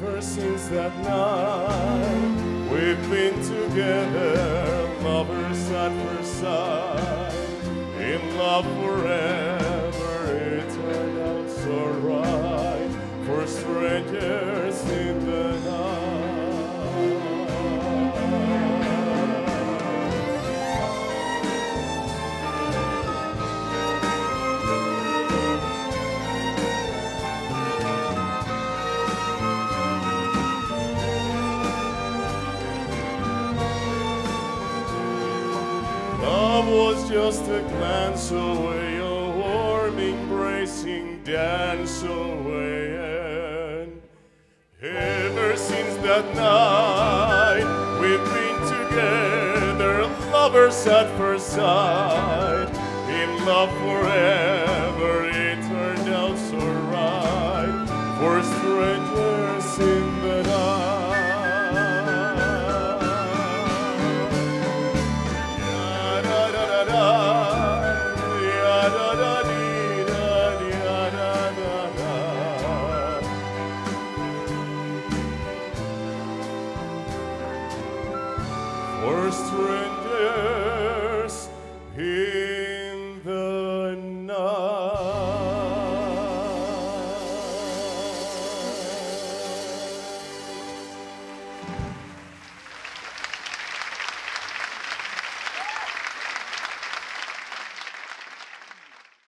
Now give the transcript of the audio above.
Ever since that night, we've been together, lovers at first sight, in love forever. It turned out so right for strangers in the night. Love was just a glance away, a warm embracing dance away. And ever since that night, we've been together, lovers at first sight, in love forever. It turned out so right for strangers in the night. For strangers